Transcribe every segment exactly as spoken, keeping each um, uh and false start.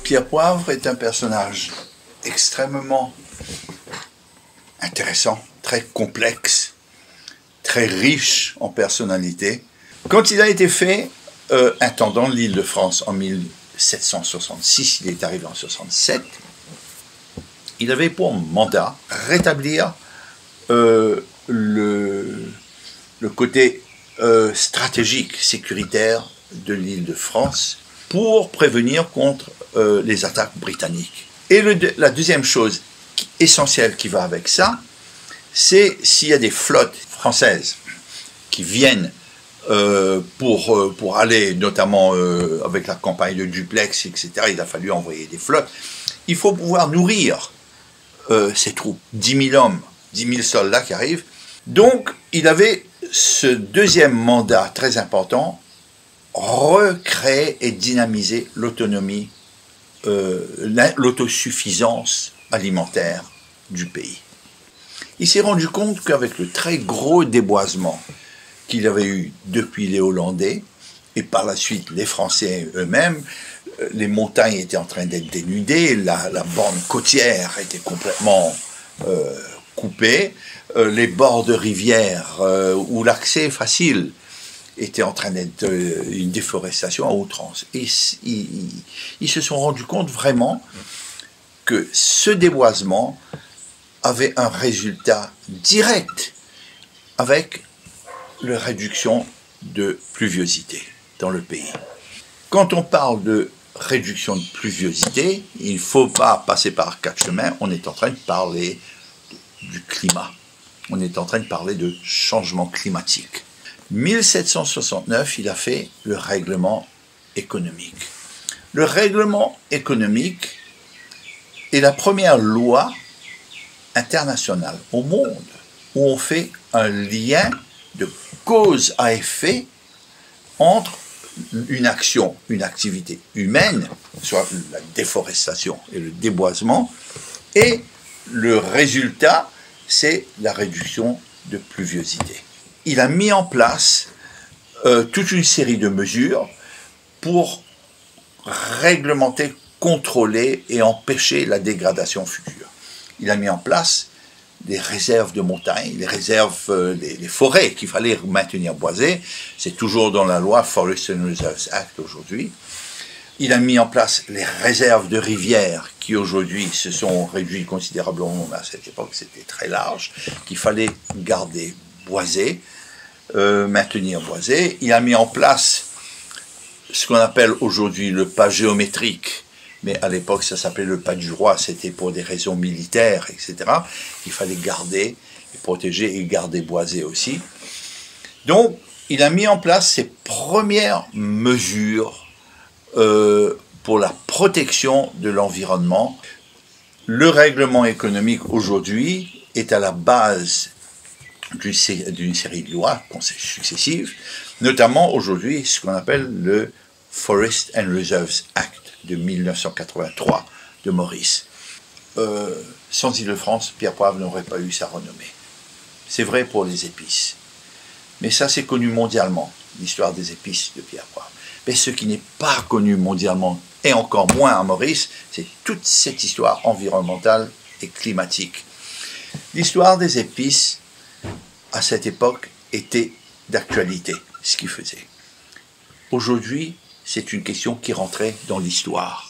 Pierre Poivre est un personnage extrêmement intéressant, très complexe, très riche en personnalité. Quand il a été fait euh, intendant de l'Île-de-France en mille sept cent soixante-six, il est arrivé en soixante-sept, il avait pour mandat rétablir euh, le, le côté euh, stratégique, sécuritaire de l'Île-de-France pour prévenir contre euh, les attaques britanniques. Et le, la deuxième chose essentielle qui va avec ça, c'est s'il y a des flottes françaises qui viennent euh, pour, euh, pour aller, notamment euh, avec la campagne de Duplex, et cetera, il a fallu envoyer des flottes. Il faut pouvoir nourrir euh, ces troupes, dix mille hommes, dix mille soldats qui arrivent. Donc, il avait ce deuxième mandat très important, recréer et dynamiser l'autonomie, euh, l'autosuffisance alimentaire du pays. Il s'est rendu compte qu'avec le très gros déboisement qu'il avait eu depuis les Hollandais, et par la suite les Français eux-mêmes, les montagnes étaient en train d'être dénudées, la, la bande côtière était complètement euh, coupée, euh, les bords de rivières euh, où l'accès est facile était en train d'être euh, une déforestation à outrance. Et ils, ils, ils se sont rendus compte vraiment que ce déboisement avait un résultat direct avec la réduction de pluviosité dans le pays. Quand on parle de réduction de pluviosité, il ne faut pas passer par quatre chemins, on est en train de parler du climat. On est en train de parler de changement climatique. mille sept cent soixante-neuf, il a fait le règlement économique. Le règlement économique est la première loi internationale au monde où on fait un lien de cause à effet entre une action, une activité humaine, soit la déforestation et le déboisement, et le résultat, c'est la réduction de pluviosité. Il a mis en place euh, toute une série de mesures pour réglementer, contrôler et empêcher la dégradation future. Il a mis en place des réserves de montagne, les réserves, euh, des, des forêts qu'il fallait maintenir boisées. C'est toujours dans la loi Forest and Reserves Act aujourd'hui. Il a mis en place les réserves de rivières qui aujourd'hui se sont réduites considérablement, mais à cette époque c'était très large, qu'il fallait garder boisées, euh, maintenir boisées. Il a mis en place ce qu'on appelle aujourd'hui le pas géométrique, mais à l'époque ça s'appelait le pas du roi, c'était pour des raisons militaires, et cetera. Il fallait garder, et protéger et garder boisé aussi. Donc, il a mis en place ses premières mesures euh, pour la protection de l'environnement. Le règlement économique aujourd'hui est à la base d'une série de lois successives, notamment aujourd'hui ce qu'on appelle le Forest and Reserves Act de mille neuf cent quatre-vingt-trois de Maurice. Euh, sans Île-de-France, Pierre Poivre n'aurait pas eu sa renommée. C'est vrai pour les épices. Mais ça, c'est connu mondialement, l'histoire des épices de Pierre Poivre. Mais ce qui n'est pas connu mondialement, et encore moins à Maurice, c'est toute cette histoire environnementale et climatique. L'histoire des épices, à cette époque, était d'actualité, ce qu'il faisait. Aujourd'hui, c'est une question qui rentrait dans l'histoire.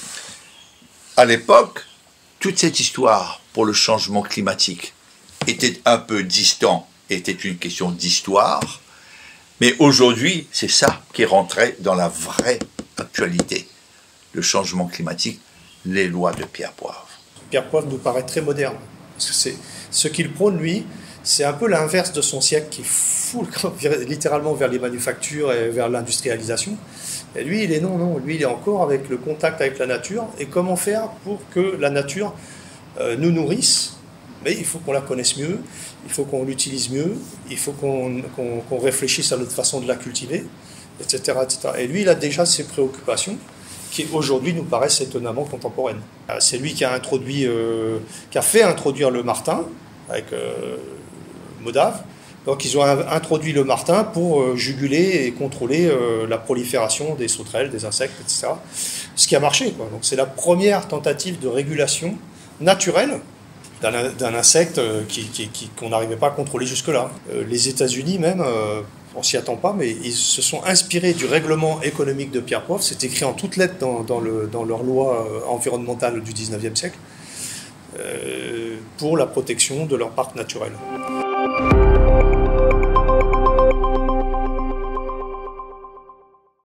À l'époque, toute cette histoire pour le changement climatique était un peu distant, était une question d'histoire, mais aujourd'hui, c'est ça qui rentrait dans la vraie actualité. Le changement climatique, les lois de Pierre Poivre. Pierre Poivre nous paraît très moderne, parce que c'est ce qu'il prône, lui, c'est un peu l'inverse de son siècle qui fout littéralement vers les manufactures et vers l'industrialisation. Et lui, il est non, non, lui, il est encore avec le contact avec la nature. Et comment faire pour que la nature euh, nous nourrisse? Mais il faut qu'on la connaisse mieux, il faut qu'on l'utilise mieux, il faut qu'on qu'on, qu'on réfléchisse à notre façon de la cultiver, et cetera, et cetera. Et lui, il a déjà ses préoccupations qui aujourd'hui nous paraissent étonnamment contemporaines. C'est lui qui a introduit, euh, qui a fait introduire le martin avec euh, Modave, Donc ils ont introduit le martin pour juguler et contrôler la prolifération des sauterelles, des insectes, et cetera. Ce qui a marché, quoi. Donc c'est la première tentative de régulation naturelle d'un insecte qui, qui, qui, qu'on n'arrivait pas à contrôler jusque-là. Les États-Unis même, on s'y attend pas, mais ils se sont inspirés du règlement économique de Pierre Prof. C'est écrit en toutes lettres dans, dans, le, dans leur loi environnementale du dix-neuvième siècle, euh, pour la protection de leur parc naturel.